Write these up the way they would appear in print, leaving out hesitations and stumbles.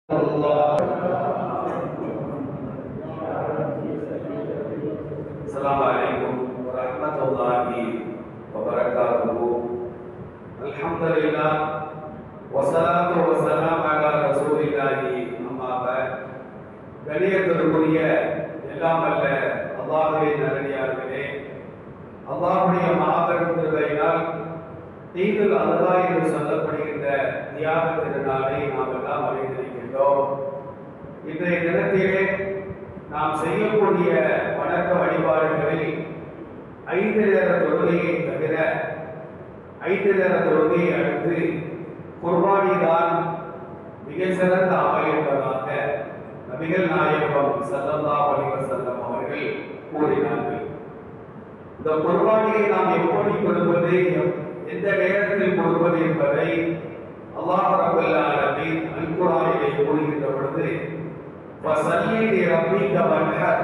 Assalamualaikum warahmatullahi wabarakatuh. Alhamdulillah wassalatu wassalamu ala rasulillahi amma ba'd. கணியத்திற்குரிய எல்லாம் அல்ல அல்லாஹ்வின் நல்லடியார்களே, அல்லாஹ்வுடைய மாபெரும் கிருபையினால் ஈதுல் அல்ஹா என்று சொல்லப்படுகின்ற தியாக திருநாளை நாம் எல்லாம் அடைந்திருக்கின்றோம். இன்றைய தினத்திலே நாம் செய்யக்கூடிய வணக்க வழிபாடுகளில் 5 நேர தொழுகையை தவிர 5 நேர தொழுகையை அடுத்து குர்பானி தான் மிக சிறந்த அமல் என்பதாக நபிகள் நாயகம் ஸல்லல்லாஹு அலைஹி வஸல்லம் அவர்கள் கூறினார்கள். இந்த குர்பானியை நாம் எப்படி கொடுப்பது, எந்த நேரத்தில் கொடுப்பது என்பதை அல்லாஹ் ரப்பல் ஆலமீன் அல் குர்ஆனிலே கூறுகின்ற பொழுது ஃபஸல்லி லிரப்பிக வன்ஹர்,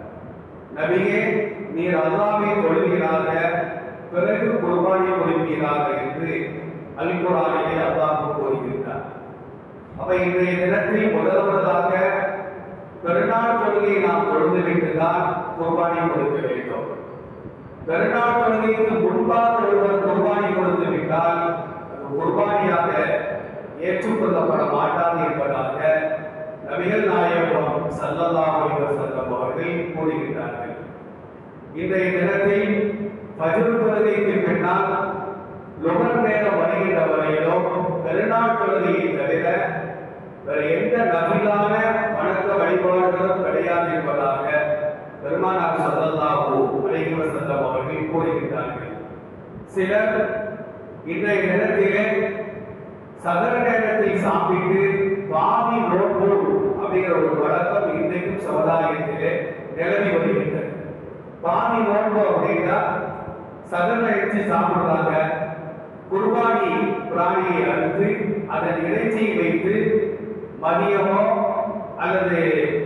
நபியே நீர் அல்லாஹ்வை தொழுவீராக, பிறகு குர்பானி கொடுப்பீராக என்று அல் குர்ஆனிலே அல்லாஹ் கூறுகின்றார். அப்ப இன்றைய தினத்தில் முதலாவதாக பெருநாள் தொழுகையை நாம் தொழுதுவிட்டு தான் குர்பானி கொடுக்க வேண்டும். பெருநாள் தொழுகைக்கு முன்பாக ஒருவர் குர்பானி கொடுத்து விட்டால் அது குர்பானியாக ஏற்றுக்கொள்ளப்பட மாட்டாது என்பதாக நபிகள் நாயகம் ஸல்லல்லாஹு அலைஹி வஸல்லம் அவர்கள் கூறுகின்றார்கள். இன்றைய தினத்தில் ஃபஜ்ர் தொழுகைக்கு பின்னால் லுஹர் நேரம் வருகின்ற வரையிலும் பெருநாள் தொழுகையை தவிர வேறு எந்த நபிலான வணக்க வழிபாடுகளும் கிடையாது என்பதாக பெருமானார் ஸல்லல்லாஹு அலைஹி வஸல்லம் அவர்கள் கூறுகின்றார்கள். சிலர் இன்றைய நேரத்திலே சகர நேரத்தில் சாப்பிட்டு பாதி நோன்பு அப்படிங்கிற ஒரு வழக்கம் இன்றைக்கும் சமுதாயத்திலே நிலவி வருகின்றது. பாதி நோன்பு அப்படின்னா சகர இறைச்சி சாப்பிடுறாங்க, குர்பானி பிராணியை அறுத்து அதன் இறைச்சியை வைத்து மதியமோ அல்லது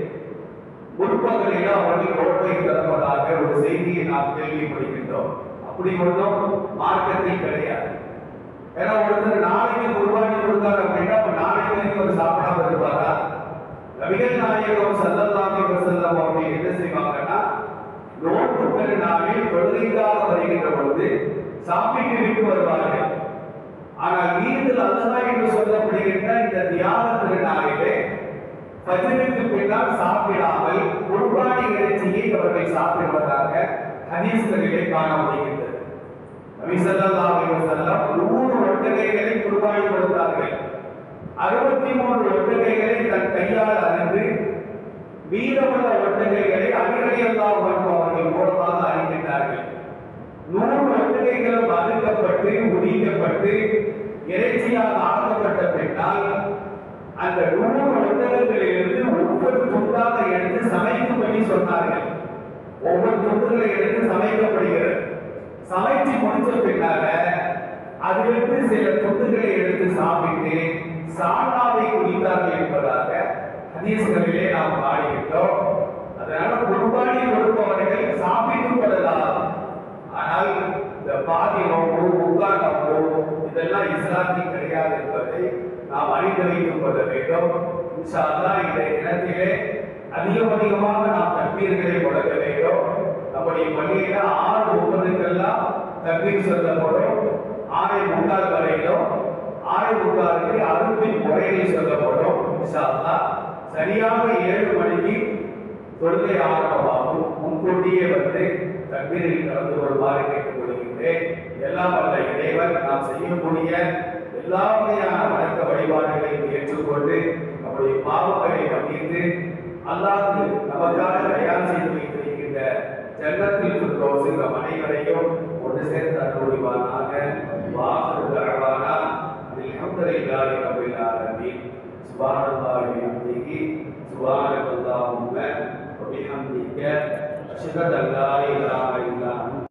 முற்பகலிலோ அவர்கள் நோன்பை திறப்பதாக ஒரு செய்தியை நாம் கேள்விப்படுகின்றோம். அப்படி ஒன்றும் மார்க்கத்தில் கிடையாது. ஏன்னா ஒருத்தர் நாளைக்கு குர்பானி கொடுத்தாரு அப்படின்னா அப்ப நாளைக்கு வரைக்கும் ஒரு சாப்பிடாம இருப்பாரா? நபிகள் நாயகம் ஸல்லல்லாஹு அலைஹி வஸல்லம் அவர்கள் என்ன செய்வாங்கன்னா, நோன்பு பெருநாளில் தொழுகைக்காக வருகின்ற பொழுது சாப்பிட்டு விட்டு வருவார்கள். ஆனால் ஈதுல் அல்ஹா என்று சொல்லப்படுகின்ற இந்த தியாக திருநாளிலே ஃபஜ்ருக்கு பின்னால் சாப்பிடாமல் குர்பானி இறைச்சியை அவர்கள் சாப்பிடுவதாக ஹதீஸ்களிலே காண முடிகின்றது. நபி ஸல்லல்லாஹு அலைஹி வஸல்லம் 100 ஒட்டகைகளை குர்பானி கொடுத்தார்கள். 63 ஒட்டகைகளை தன் கையால் அறுத்து மீதமுள்ள ஒட்டகைகளை அலி ரலியல்லாஹு அன்ஹு அவர்கள் மூலமாக அறிவித்தார்கள். 100 ஒட்டகைகளும் அறுக்கப்பட்டு உரிக்கப்பட்டு இறைச்சியாக ஆக்கப்பட்ட பின்னால் அந்த 100 ஒட்டகங்களிலிருந்து ஒவ்வொரு துண்டாக எடுத்து சமைக்கும்படி சொன்னார்கள். ஒவ்வொரு துண்டுகளை எடுத்து சமைக்கப்படுகிறது. சமைச்சு முடிச்ச பின்னால அதிலிருந்து சில துண்டுகளை எடுத்து சாப்பிட்டு சால்னாவை குடித்தார்கள் என்பதாக ஹதீஸ்களிலே நாம் பாடுகின்றோம். அதனால குர்பானி கொடுப்பவர்கள் சாப்பிட்டுக் கொள்ளலாம். ஆனால் இந்த பாதி நோம்பு, முக்கால் நோம்பு இதெல்லாம் இஸ்லாத்தில் கிடையாது என்பதை நாம் அறிந்து வைத்துக் கொள்ள வேண்டும். இன்ஷா அல்லாஹ் இந்த இடத்திலே அதிகமாக நாம் தக்பீர்களை முழங்க வேண்டும். நம்முடைய பள்ளியில 6:30 தக்பீர் சொல்லப்படும். 6:45 வரையிலும் 6:45 அறுப்பின் முறையில் சொல்லப்படும். இன்ஷா அல்லாஹ் சரியாக 7 மணிக்கு தொழுகை ஆரம்பமாகும். முன்கூட்டியே வந்து தக்பீரில் கலந்து கொள்ளுமாறு கேட்டுக்கொள்கின்றேன். எல்லாம் வல்ல இறைவன் நாம் செய்யக்கூடிய எல்லா வகையான வணக்க வழிபாடுகளையும் ஏற்றுக்கொண்டு நம்முடைய பாவங்களை மன்னித்து அல்லாஹ் நமக்காக தயார் செய்து வைத்திருக்கின்ற ஜன்னத்தில் ஃபிர்தௌஸ் நம் அனைவரையும் ஒன்று சேர்த்து அருள்வானாக. வாஹிரு தஅவானா அல்ஹம்துலில்லாஹி ரப்பில் ஆலமீன். சுப்ஹானல்லாஹி வ பிஹம்திஹி சுப்ஹானல்லாஹும்ம வ பிஹம்திக அஷ்ஹது அல்லா இலாஹா இல்லா